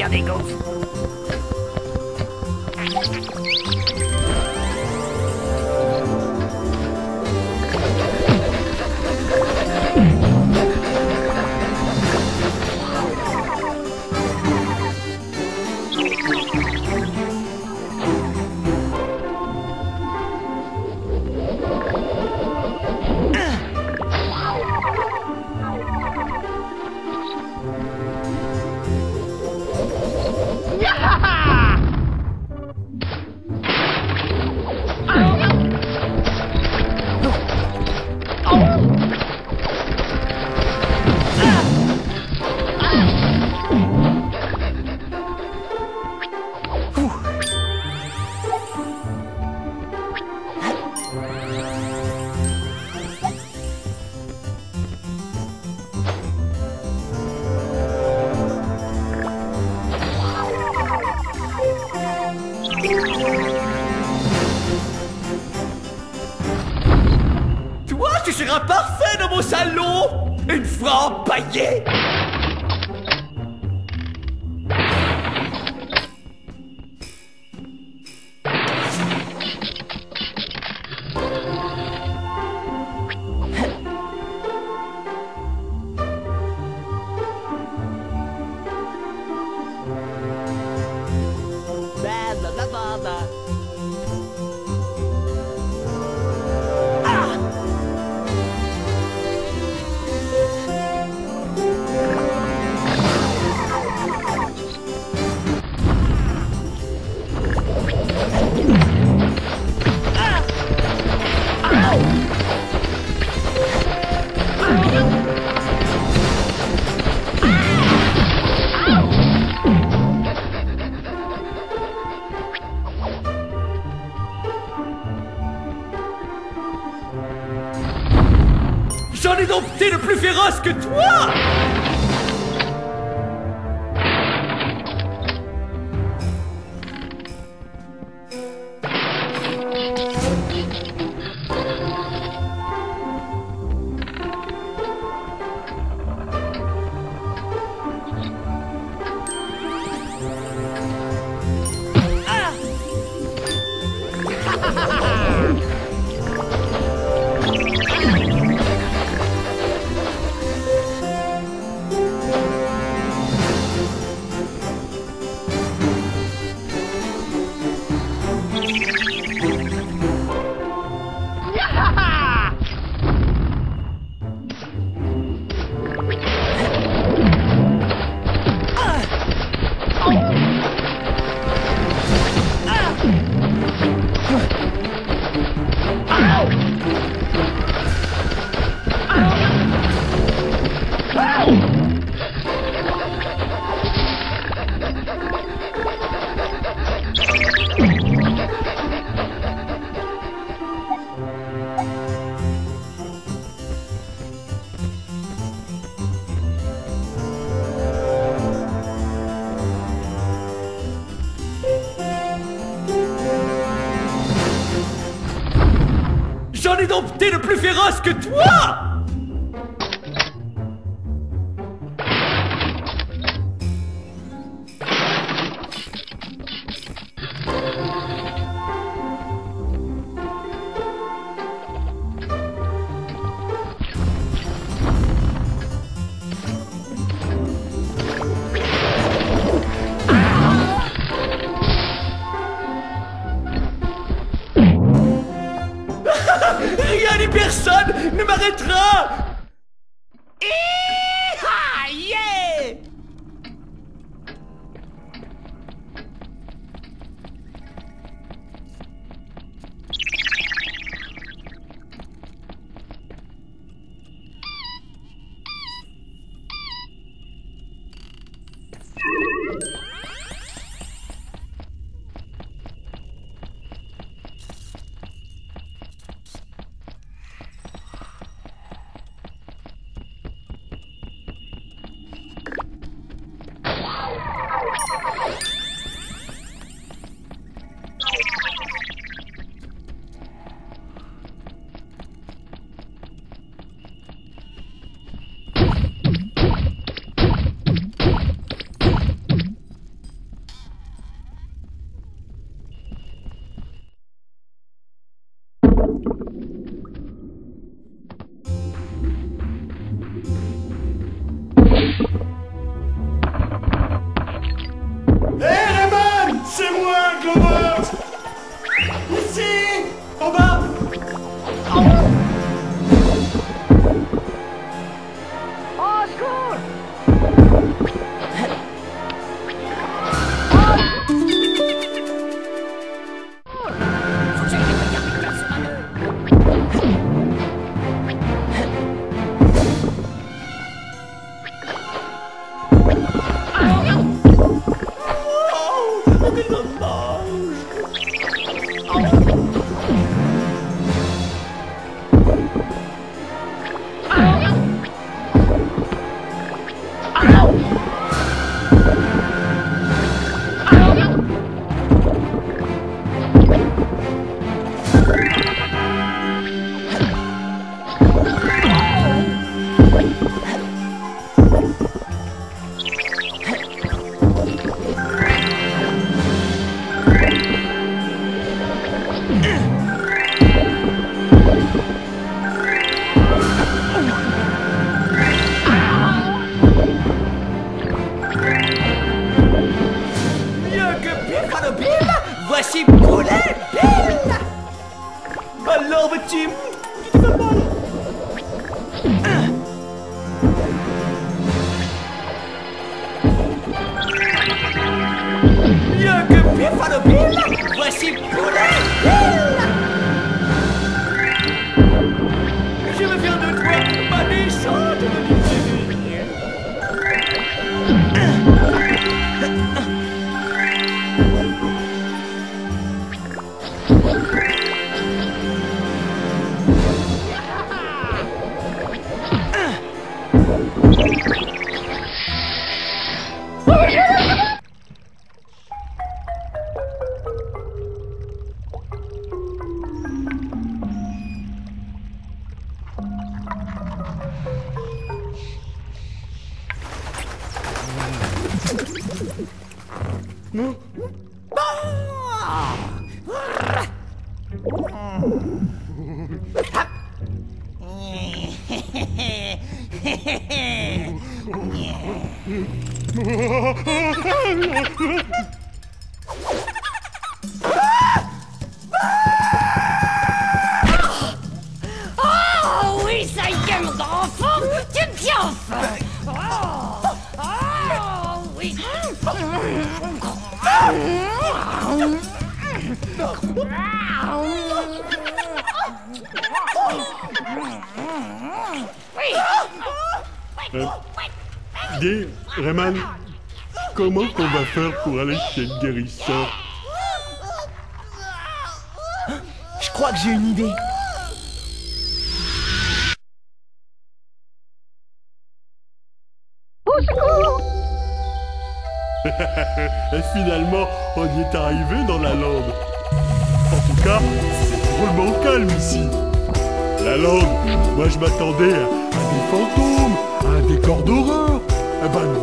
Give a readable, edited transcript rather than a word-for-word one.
faire des gaufres. Toi, tu seras parfait dans mon salon, une fois empaillé. J'en ai dompté le plus féroce que toi! J'en ai dompté le plus féroce que toi! Rien ni personne ne m'arrêtera! petit poulet. Je veux faire de toi ma méchante petite fille. Oh oui, ça y est, mon grand enfant, tu es bien fait. Oh oui. Dis, Rayman, comment qu'on va faire pour aller chez le guérisseur? Je crois que j'ai une idée. Et finalement, on y est arrivé dans la lande. En tout cas, c'est drôlement calme ici. La lande, moi je m'attendais à des fantômes, à un décor d'horreur. Eh ben